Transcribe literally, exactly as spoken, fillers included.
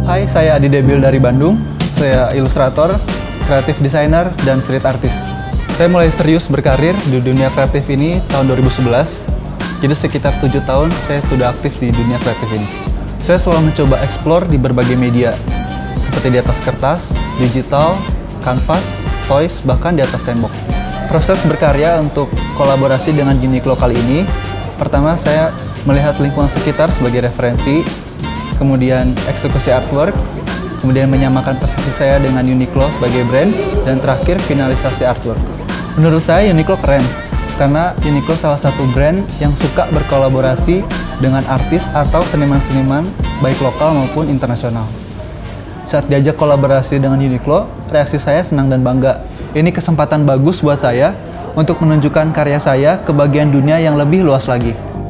Hai, saya Adi Debil dari Bandung. Saya ilustrator, kreatif designer, dan street artist. Saya mulai serius berkarir di dunia kreatif ini tahun dua ribu sebelas. Jadi sekitar tujuh tahun saya sudah aktif di dunia kreatif ini. Saya selalu mencoba explore di berbagai media, seperti di atas kertas, digital, kanvas, toys, bahkan di atas tembok. Proses berkarya untuk kolaborasi dengan Uniqlo kali ini, pertama saya melihat lingkungan sekitar sebagai referensi, kemudian eksekusi artwork, kemudian menyamakan persepsi saya dengan Uniqlo sebagai brand, dan terakhir finalisasi artwork. Menurut saya Uniqlo keren, karena Uniqlo salah satu brand yang suka berkolaborasi dengan artis atau seniman-seniman baik lokal maupun internasional. Saat diajak kolaborasi dengan Uniqlo, reaksi saya senang dan bangga. Ini kesempatan bagus buat saya untuk menunjukkan karya saya ke bagian dunia yang lebih luas lagi.